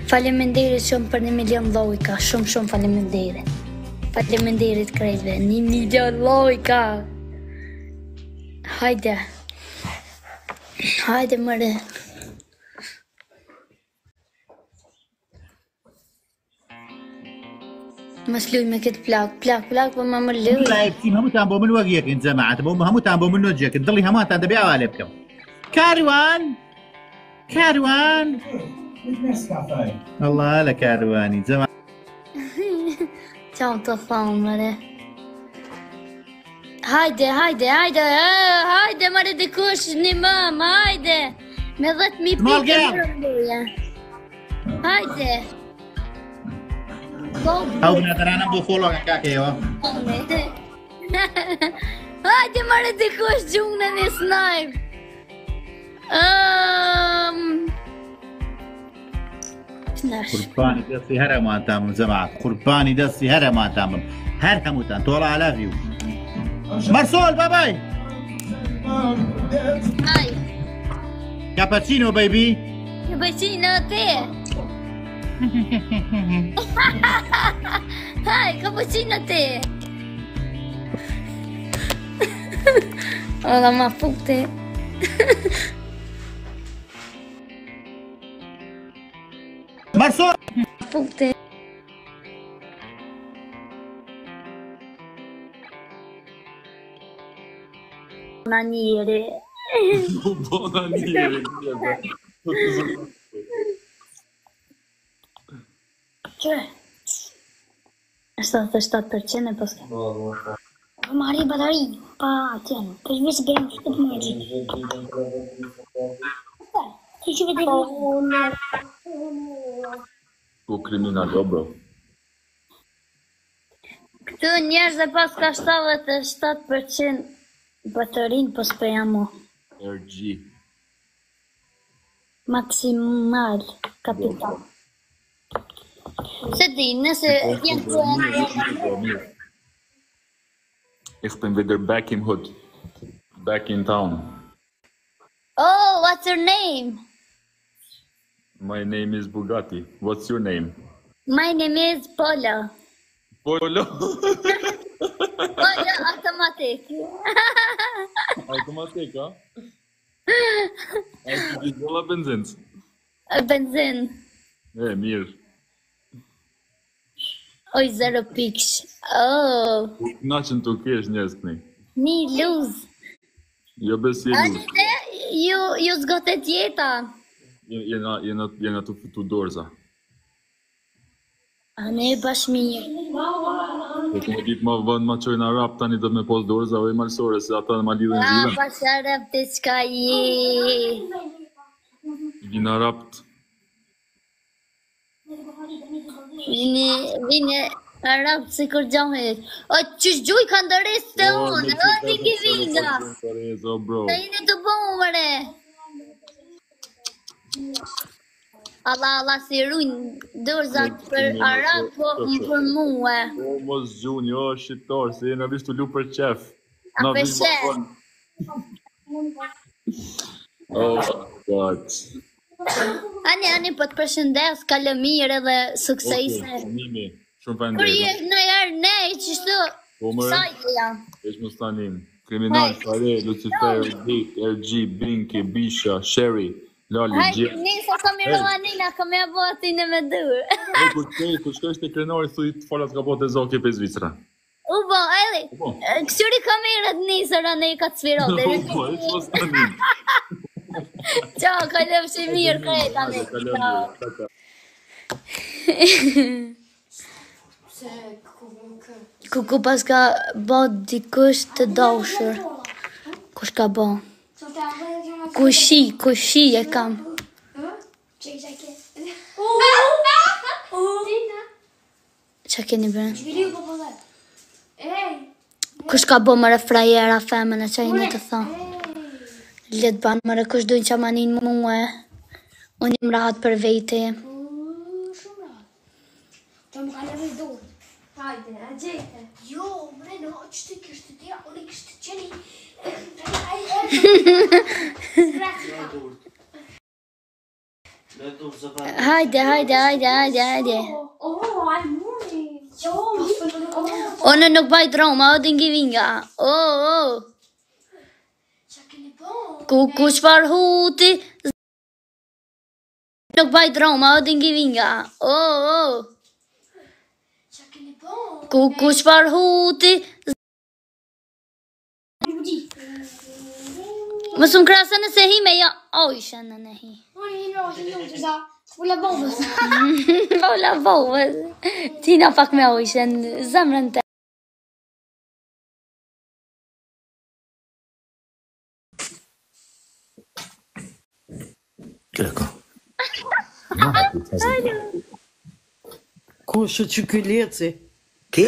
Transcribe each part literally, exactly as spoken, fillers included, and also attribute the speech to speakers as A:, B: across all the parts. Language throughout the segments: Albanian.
A: Faleminderit shumë për një milion lojka, shumë shumë faleminderit. Faleminderit krejtve, një milion lojka. Hajde. Hajde mëre. Mos luj me këtë plak, plak, plak, po ma më luj.
B: لاعبين هم تعبوا من وجهك جماعة هم تعبوا من وجهك تضلي هم تدبيعوا عليكم كاروان كاروان الله لا كارواني جماعة
A: Ciao të thonë mëre. Hajde, hajde, hajde, hajde mëre dikush një mëm, hajde. Me dhëtë mi pikë mërë. Hajde.
B: أو بنادرانا بوفولو كاكيو
A: Hajde mëre dikush gjungë në një snajp.
B: قرباني دسي هرا ما تعمل جماعة قرباني دسي هرا ما تعمل هرا موتان طول على فيو مرسول باباي
A: هاي
B: كابتشينو بيبي
A: Cappuccino te. Hai, cappuccino te. Hola, ma fukte.
B: مرسول
A: Fukte. Maniere.
C: Buona niente.
A: Që? shtatëdhjetë përqind e pas. Marri batari, pa tjenë, për shvishë gëmë këtë të mërgjit. Ti që vete
C: Po kriminal, o bro.
A: Këtu njerëz dhe pas ka shtatëdhjetë e shtatë përqind batarin, po s'preja mu.
C: R G.
A: Maksimal kapital. Se di, nëse jenë të e
C: Ich bin wieder back in hood. Back in town.
A: Oh, what's your name?
C: My name is Bugatti. What's your name?
A: My name is Polo.
C: Polo.
A: Polo automatic.
C: Automatik, ha? Ai diesel a benzin?
A: Benzin.
C: E, mirë.
A: Oj, zero piksh. Oh.
C: Knaqen të kesh njerëz këni.
A: Ni luz.
C: Jo bes je luz.
A: Anite, ju, ju zgotet jeta.
C: Jena, jena, jena të fitu dorza.
A: A ne bash mirë.
C: E këmë ditë ma vënd ma qojnë arab tani do me pos dorza oj malsore se ata ma lidhen
A: A,
C: zhjilën.
A: bash arab të qka je.
C: Vina arabt.
A: Vini, vini arab si kur gjohet. O, qysh gjuj ka ndëres të unë, o, ti ki vinga.
C: O, bro.
A: Të jini të bomëre. Allah, Allah, si rujnë dorzat për arab, po më për muë.
C: O, mos gjuni, o, shqiptar, se jena vishtu lu për qef.
A: A për shef.
C: Oh, God.
A: Ani, ani, po të përshëndes, kalë mirë edhe suksese.
C: Mimi, shumë për
A: Kur
C: ndërë.
A: je në jarë nej, qështu,
C: Po më
A: sajtë jam.
C: Esh më stanim. Kriminal, Fare, Lucifer, Dick, R G, Binky, Bisha, Sherry, Lali,
A: Hajde,
C: Gjë.
A: nisa kam i rohanina, kam e boti në me dur.
C: E, ku shkoj, ku shkoj shte krenari, thuj të falat ka bote zoke për Zvicra.
A: U bo, eli,
C: Po.
A: kësuri kamerët nisa rane i ka të sfirote.
C: Po, esh më stanim.
A: Qao, kalëm shi mirë krejta me. Kuku pas ka bo dikush të dashur. Kush ka bo? Kushi, kushi e kam. Qa keni bërë? Kush ka bo më refrajera femën e qa i në të thonë? Letë banë më kush dujnë që manin muë. Unë jam rahat për vete.
D: Shumë rahat. Që më ka leve i dorë. Hajde, a gjete. Jo, mre, no, që të kështë të tja, unë i kështë të qeni. Grazie.
A: Hajde, hajde, hajde, hajde, hajde.
D: Åh, I'm morning. Ja,
A: Unë nuk bajt Roma, o dingi vinga. O, o. Ku ku shpar huti. Nuk bajt Roma, o dingi vinga. O, o. Ku ku shpar huti. Mësë më krasa nëse hi me ja. O, isha në në hi.
D: Fulla bombës.
A: Ola bombës. Tina pak me o isha në zemrën të.
E: Kreko.
F: Kush që ky leci?
E: Che?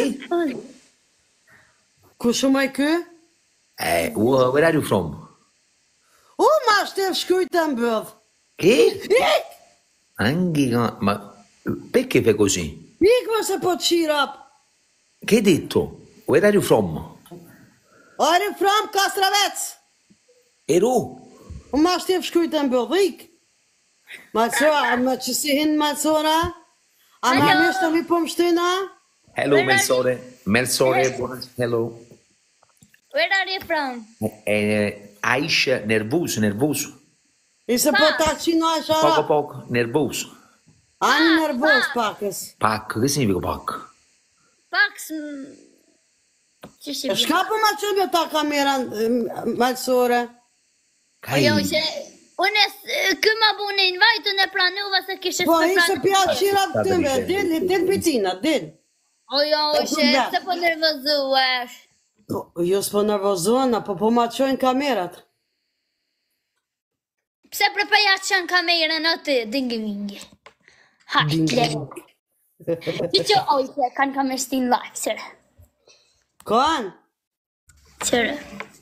F: Kush më ky?
E: Eh, where are you from?
F: O, ma shtef shkujt e mbëdh.
E: Che? Anche ma perché fai così?
F: Ik më se po të shirap.
E: Che hai detto? Where are you from?
F: Are from Kastravec.
E: Ero?
F: O, ma shtef shkujt e mbëdh, ik. Malsora, ma që si hinë Malsora? A ma nështë të mi po më shtyna?
E: Hello, Melsore. Melsore, buonasera. Hello.
A: Where are you from?
E: Eh, Aisha, nervoso, nervoso.
F: Ise po ta qino a
E: Poco
F: shara?
E: poco, nervoso.
F: Ani nervos pakës.
E: Pac, che significa pac?
A: Pax... Që shi bërë?
F: Shka po ma qëmë ta kameran, Malsore?
A: Jo, që... Unë kë ma bu në invajtu në pranuva se kishe
F: Po,
A: së
F: ishe pja qira të tëve, dil, dil pitina, dil.
A: O jo, ishe, se po nervozuesh.
F: Po, jo s'po nervozuan, po po ma qojnë kamerat.
A: Pse prepeja qënë kamerën o të, dingi vingi. Hajtë, I që ojse, kanë kamerë stin live, sërë.
F: Kanë?
A: Sërë.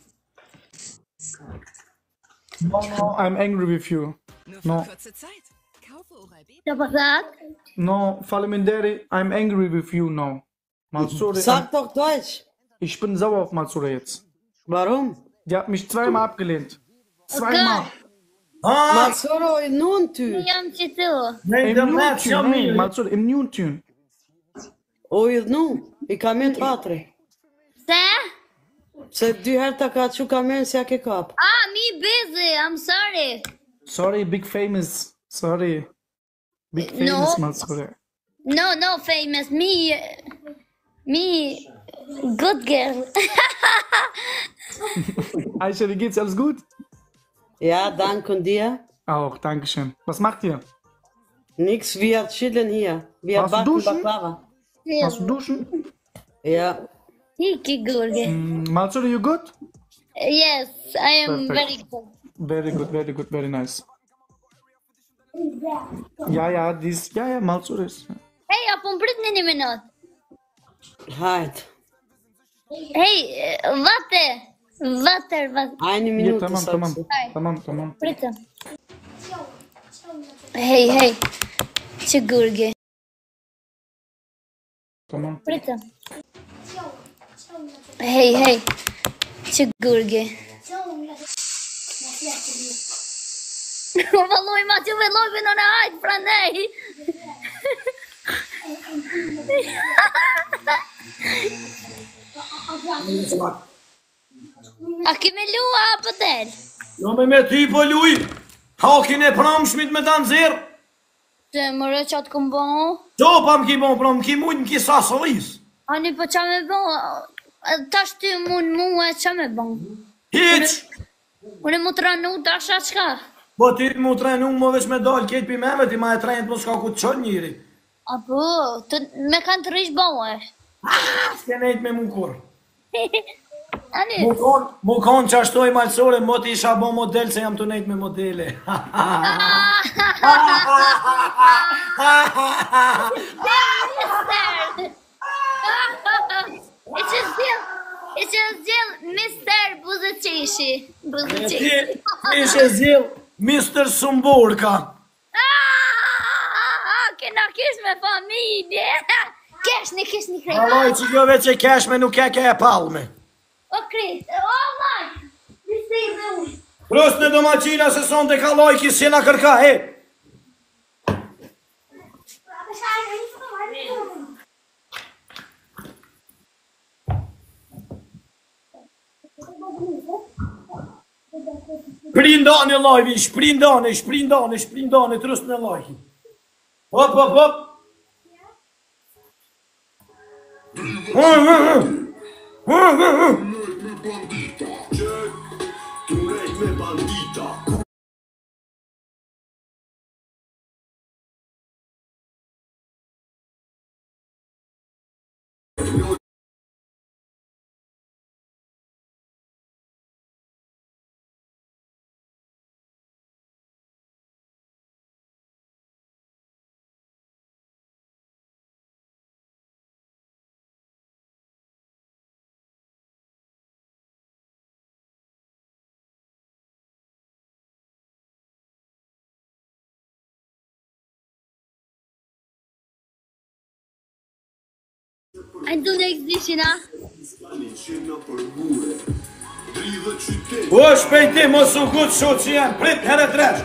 G: No, no, I'm angry with you. No,
A: Të përthat?
G: no, Faleminderi, I'm angry with you now. Malsore,
F: Sag doch Deutsch.
G: ich bin sauer auf Malsore jetzt.
F: Warum?
G: Die hat mich zweimal abgelehnt. Zweimal.
F: Malsoro i nun ty.
A: Jam që tu.
G: Im New-Tune, nee, Malsore, im New-Tune.
F: O i dhnu, i kamen të hatri.
A: Se?
F: Se dy herë ta ka që kamen si a ke kap.
A: Ah, me busy, I'm sorry.
G: Sorry, big famous. Sorry. Big famous, Malsore.
A: No, no famous, me... Me... Good girl.
G: Aisha, wie geht's? Alles gut?
F: Ja, danke und dir.
G: Auch, danke schön. Was macht ihr?
F: Nix, wir chillen hier. Wir
G: Warst du
F: backen
G: duschen?
F: Baklava.
G: Hast du duschen?
F: Ja.
A: Hiki gurge.
G: Mm, Malsore, you good?
A: Yes, I am
G: Perfect.
A: very good.
G: Very good, very good, very nice. Ja, ja, dies, ja, ja, Malsore ist.
A: Hey, apo më prit një një minut.
F: Hajt.
A: Hey, vate. Vater, vater.
F: Eine
G: Ja,
F: Minute,
G: tamam,
F: sagst
G: tamam,
F: du.
G: tamam, tamam.
A: Pritëm. Hey, hey. Që gurge.
G: Tamam.
A: Pritëm. Hey, hey. Që gurge. Valloj ma që velloj në në hajtë pra nej. A kemi lua apo del?
H: Jo me me ty po luj, hakin e pramshmit me ta nxerr.
A: Të më rë qatë këm bo.
H: Qa pa më ki bon pram, më ki mujt më ki sasëllis.
A: Ani po qa me bo? Tash ty mund mua qa me bo?
H: Hiq,
A: Unë mu të ranu dasha qka?
H: po ti mu trenu më veç me dal ketë pi meme, ti ma e trejnë të më s'ka ku të qënë njëri.
A: Apo, të me kanë të rish bo e.
H: S'ke nejt me mu kur.
A: Ani,
H: Mu kon, mu kon që ashtoj malsore, mo ti isha bo model se jam të nejt me modele.
A: e që zil, e që zil mister Buzëqishi.
H: E
A: Buzëqishi.
H: ti, ti ishe zil, mister Sumburka.
A: Kena kish me familje. Kesh një kish një krejt.
H: Alloj që kjo veç e keshme nuk e ke e palme.
A: O krejt, o maj. Nisë i dhe unë.
H: Rës në domaqina se son të kaloj ki si na kërka, he. Prindani live, sprindani, sprindani, sprindani, trösten en live. Hopp, hopp, hopp.
A: عنده الاكزيشن ها
H: O shpejti mos u gut shot që janë, prit herë të resh.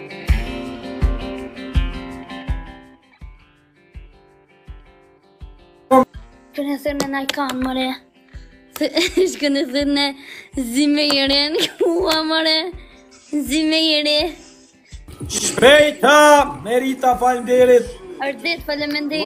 A: Kënë thërë në kanë mëre. Shkënë thërë në zime i renë, kua mëre. Zime i re.
H: Shpejta, Merita falenderit.
A: Ardet falemenderit.